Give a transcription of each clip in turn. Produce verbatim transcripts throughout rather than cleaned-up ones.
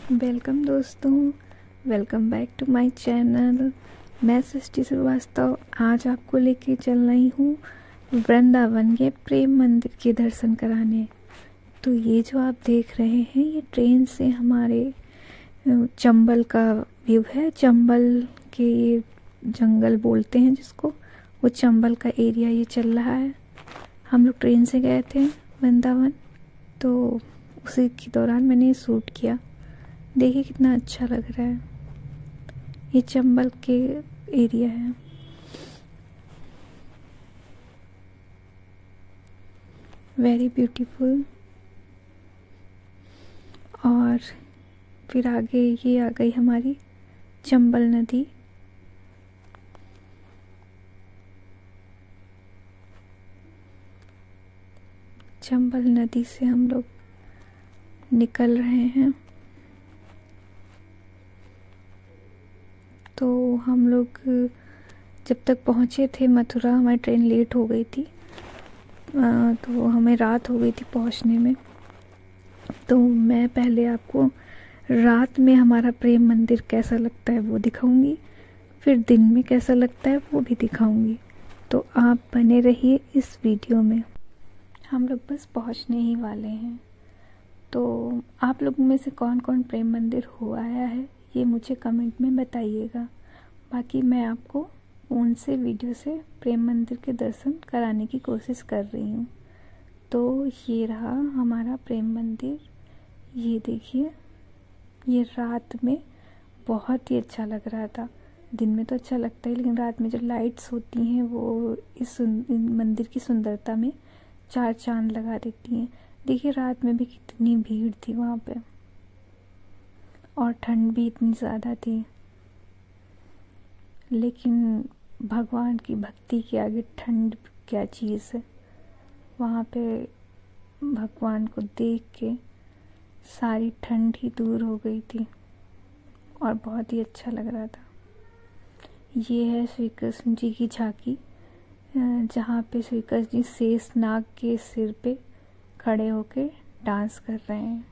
Welcome दोस्तों, welcome back to my channel. मैं सृष्टि श्रीवास्तव आज आपको लेके चल रही हूँ वृंदावन के प्रेम मंदिर के दर्शन कराने। तो ये जो आप देख रहे हैं ये ट्रेन से हमारे चंबल का व्यू है। चंबल के ये जंगल बोलते हैं जिसको, वो चंबल का एरिया ये चल रहा है। हम लोग ट्रेन से गए थे वृंदावन, तो उसी के दौरान मैंने ये शूट किया। देखिए कितना अच्छा लग रहा है। ये चंबल के एरिया है। Very beautiful. और फिर आगे ये आ गई हमारी चंबल नदी। चंबल नदी से हम लोग निकल रहे हैं। तो हम लोग जब तक पहुँचे थे मथुरा, हमारी ट्रेन लेट हो गई थी, तो हमें रात हो गई थी पहुँचने में। तो मैं पहले आपको रात में हमारा प्रेम मंदिर कैसा लगता है वो दिखाऊंगी, फिर दिन में कैसा लगता है वो भी दिखाऊंगी। तो आप बने रहिए इस वीडियो में। हम लोग बस पहुँचने ही वाले हैं। तो आप लोगों में से कौन कौन प्रेम मंदिर हो आया है ये मुझे कमेंट में बताइएगा। बाकी मैं आपको फ़ोन से वीडियो से प्रेम मंदिर के दर्शन कराने की कोशिश कर रही हूँ। तो ये रहा हमारा प्रेम मंदिर। ये देखिए, ये रात में बहुत ही अच्छा लग रहा था। दिन में तो अच्छा लगता है, लेकिन रात में जो लाइट्स होती हैं वो इस मंदिर की सुंदरता में चार चांद लगा देती हैं। देखिए रात में भी कितनी भीड़ थी वहाँ पे, और ठंड भी इतनी ज़्यादा थी। लेकिन भगवान की भक्ति के आगे ठंड क्या चीज़ है। वहाँ पे भगवान को देख के सारी ठंड ही दूर हो गई थी और बहुत ही अच्छा लग रहा था। ये है श्री कृष्ण जी की झांकी, जहाँ पे श्री कृष्ण जी शेष नाग के सिर पे खड़े होके डांस कर रहे हैं।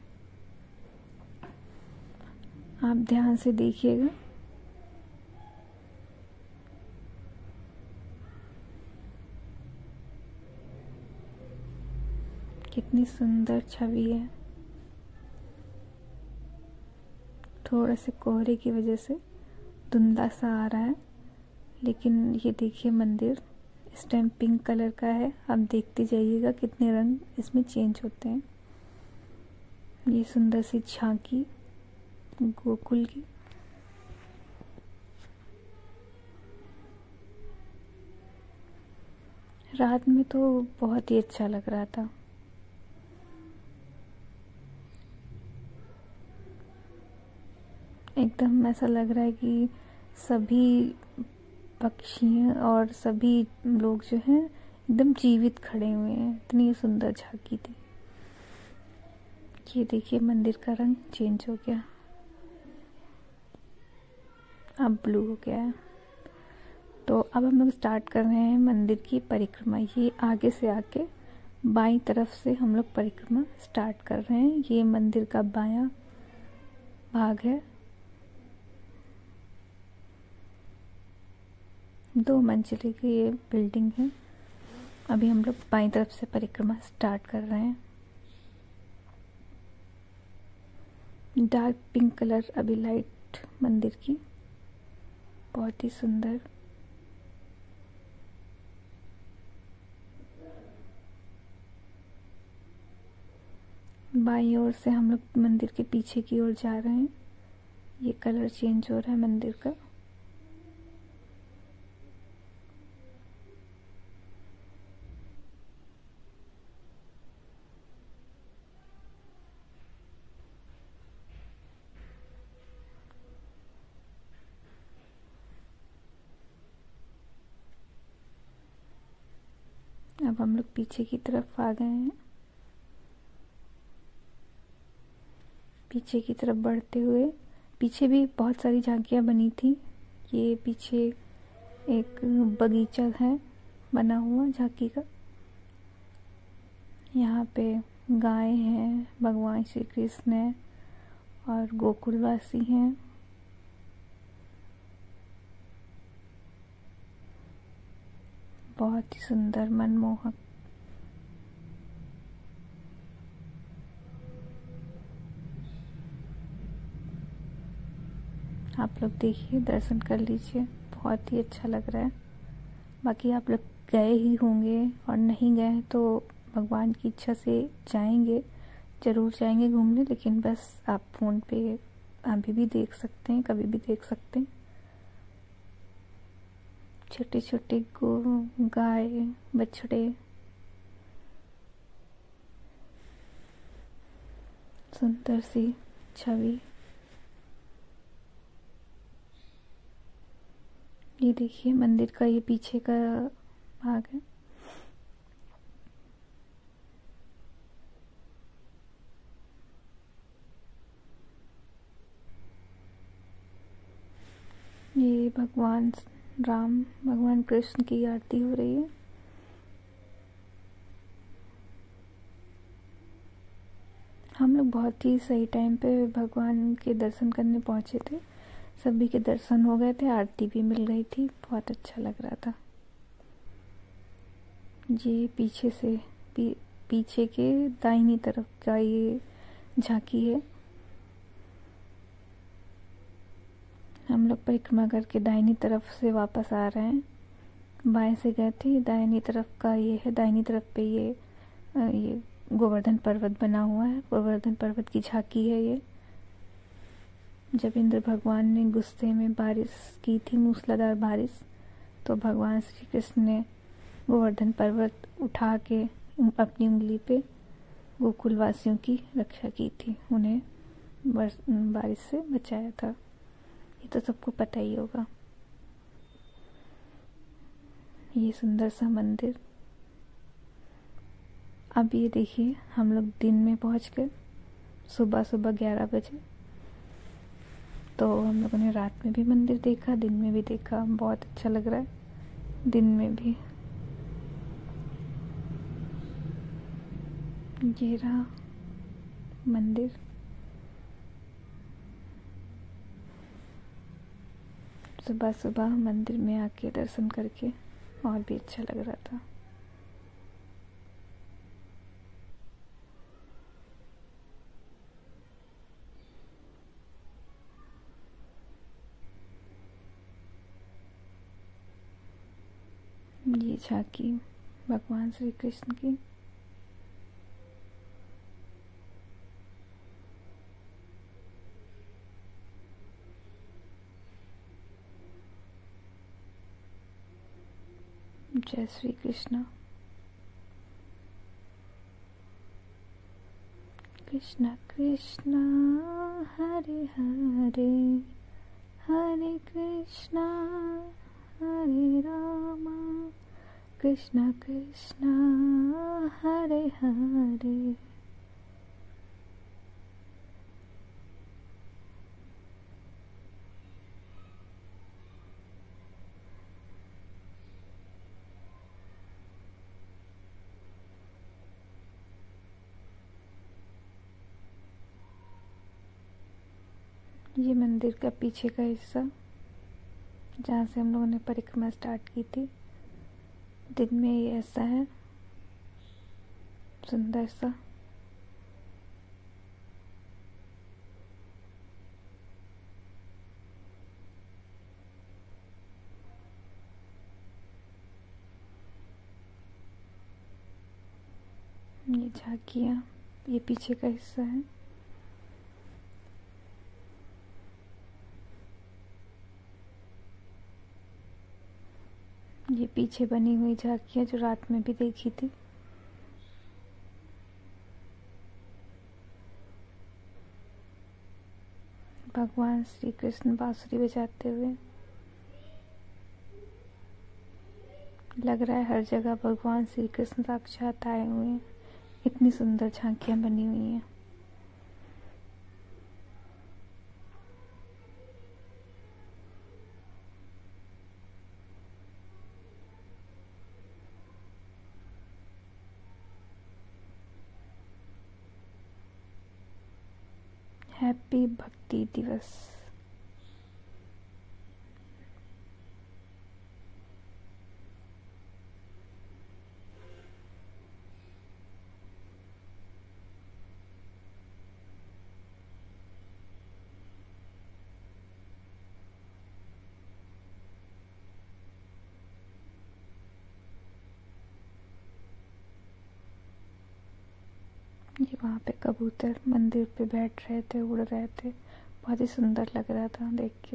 आप ध्यान से देखिएगा। कितनी सुंदर छवि है। थोड़ा से कोहरे की वजह से धुंधला सा आ रहा है, लेकिन ये देखिए मंदिर इस टाइम पिंक कलर का है। आप देखते जाइएगा कितने रंग इसमें चेंज होते हैं। ये सुंदर सी झांकी गोकुल की। रात में तो बहुत ही अच्छा लग रहा था। एकदम ऐसा लग रहा है कि सभी पक्षी और सभी लोग जो हैं एकदम जीवित खड़े हुए हैं। इतनी सुंदर झांकी थी। ये देखिए मंदिर का रंग चेंज हो गया, अब ब्लू हो गया है। तो अब हम लोग स्टार्ट कर रहे हैं मंदिर की परिक्रमा। ये आगे से आके बाईं तरफ से हम लोग परिक्रमा स्टार्ट कर रहे हैं। ये मंदिर का बायां भाग है। दो मंजिले की ये बिल्डिंग है। अभी हम लोग बाईं तरफ से परिक्रमा स्टार्ट कर रहे हैं। डार्क पिंक कलर अभी लाइट मंदिर की, बहुत ही सुंदर। बाईं ओर से हम लोग मंदिर के पीछे की ओर जा रहे हैं। ये कलर चेंज हो रहा है मंदिर का। अब हम लोग पीछे की तरफ आ गए हैं। पीछे की तरफ बढ़ते हुए, पीछे भी बहुत सारी झांकियाँ बनी थी। ये पीछे एक बगीचा है बना हुआ झांकी का। यहाँ पे गाय हैं, भगवान श्री कृष्ण है, और गोकुलवासी हैं। बहुत ही सुंदर, मनमोहक। आप लोग देखिए, दर्शन कर लीजिए, बहुत ही अच्छा लग रहा है। बाकी आप लोग गए ही होंगे और नहीं गए हैं तो भगवान की इच्छा से जाएंगे, ज़रूर जाएंगे घूमने। लेकिन बस आप फ़ोन पे अभी भी देख सकते हैं, कभी भी देख सकते हैं। छोटे छोटे गो गाय, बछड़े, सुंदर सी छवि। ये देखिए मंदिर का ये पीछे का भाग है। ये भगवान राम, भगवान कृष्ण की आरती हो रही है। हम लोग बहुत ही सही टाइम पे भगवान के दर्शन करने पहुंचे थे। सभी के दर्शन हो गए थे, आरती भी मिल गई थी, बहुत अच्छा लग रहा था। ये पीछे से पी, पीछे के दाहिनी तरफ का ये झांकी है। हम लोग परिक्रमा करके दाहिनी तरफ से वापस आ रहे हैं। बाएं से गए थे, दाहिनी तरफ का ये है। दाहिनी तरफ पे ये ये गोवर्धन पर्वत बना हुआ है, गोवर्धन पर्वत की झांकी है ये। जब इंद्र भगवान ने गुस्से में बारिश की थी, मूसलाधार बारिश, तो भगवान श्री कृष्ण ने गोवर्धन पर्वत उठा के अपनी उंगली पे गोकुल वासियों की रक्षा की थी, उन्हें बारिश से बचाया था। ये तो सबको पता ही होगा। ये सुंदर सा मंदिर। अब ये देखिए, हम लोग दिन में पहुंच गए, सुबह सुबह ग्यारह बजे। तो हम लोगों ने रात में भी मंदिर देखा, दिन में भी देखा। बहुत अच्छा लग रहा है दिन में भी। ये रहा मंदिर। सुबह सुबह मंदिर में आके दर्शन करके और भी अच्छा लग रहा था। ये झांकी भगवान श्री कृष्ण की। जय श्री कृष्ण। कृष्ण कृष्ण हरे हरे, हरे कृष्ण हरे रामा, कृष्ण कृष्ण हरे हरे। ये मंदिर का पीछे का हिस्सा, जहाँ से हम लोगों ने परिक्रमा स्टार्ट की थी। दिन में ये ऐसा है, सुंदर सा। ये झांकियाँ, ये पीछे का हिस्सा है। ये पीछे बनी हुई झांकियाँ जो रात में भी देखी थी। भगवान श्री कृष्ण बांसुरी बजाते हुए। लग रहा है हर जगह भगवान श्री कृष्ण साक्षात आए हुए हैं। इतनी सुंदर झांकियाँ बनी हुई हैं। हैप्पी भक्ति दिवस। ये वहाँ पे कबूतर मंदिर पे बैठ रहे थे, उड़ रहे थे, बहुत ही सुंदर लग रहा था देख के।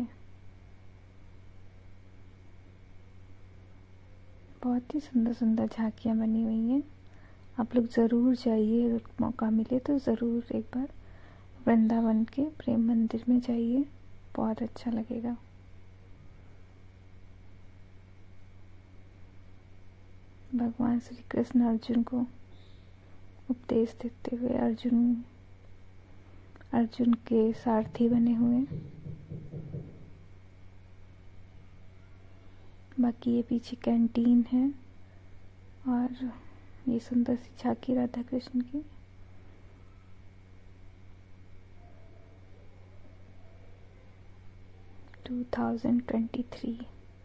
बहुत ही सुंदर सुंदर झांकियाँ बनी हुई हैं। आप लोग ज़रूर जाइए, अगर मौका मिले तो ज़रूर एक बार वृंदावन के प्रेम मंदिर में जाइए, बहुत अच्छा लगेगा। भगवान श्री कृष्ण अर्जुन को उपदेश देते हुए अर्जुन अर्जुन के सारथी बने हुए। बाकी ये पीछे कैंटीन है और ये सुंदर सी झांकी राधा कृष्ण की। Two thousand twenty three.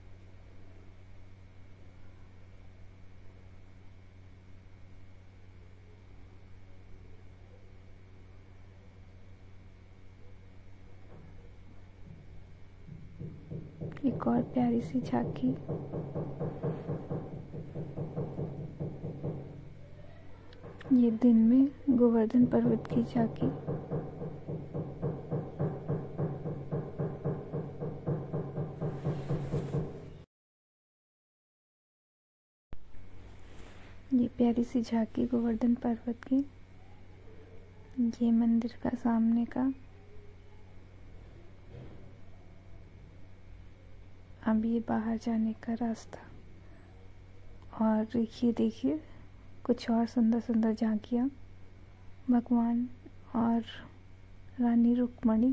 एक और प्यारी सी झांकी। ये दिन में गोवर्धन पर्वत की झांकी। ये प्यारी सी झांकी गोवर्धन पर्वत की। ये मंदिर का सामने का। अब ये बाहर जाने का रास्ता। और ये देखिए कुछ और सुंदर सुंदर झांकियाँ, भगवान और रानी रुक्मणी।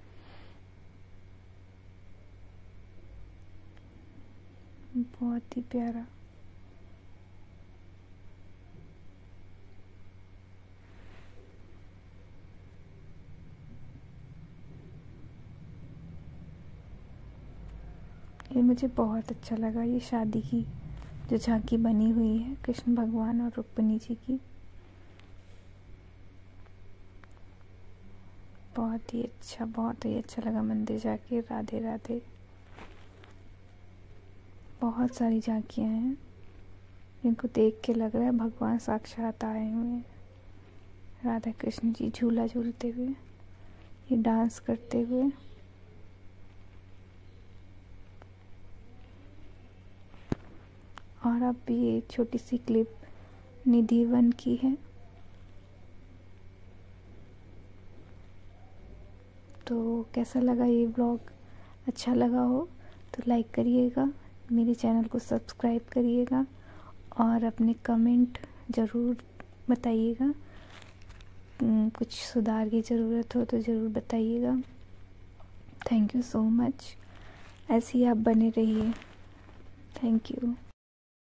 बहुत ही प्यारा। ये मुझे बहुत अच्छा लगा, ये शादी की जो झांकी बनी हुई है कृष्ण भगवान और रुक्मिणी जी की। बहुत ही अच्छा, बहुत ही अच्छा लगा मंदिर जाके। राधे राधे। बहुत सारी झांकियाँ हैं जिनको देख के लग रहा है भगवान साक्षात आए हुए हैं। राधा कृष्ण जी झूला झूलते हुए, ये डांस करते हुए। और अब ये छोटी सी क्लिप निधि वन की है। तो कैसा लगा ये व्लॉग? अच्छा लगा हो तो लाइक करिएगा, मेरे चैनल को सब्सक्राइब करिएगा और अपने कमेंट ज़रूर बताइएगा। कुछ सुधार की ज़रूरत हो तो ज़रूर बताइएगा। Thank you so much. ऐसे ही आप बने रहिए। Thank you.